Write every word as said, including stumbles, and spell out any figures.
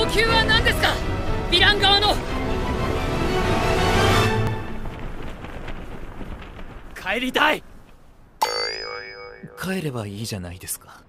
求は何ですか、ヴィラン側の。 帰りたい。 帰ればいいじゃないですか。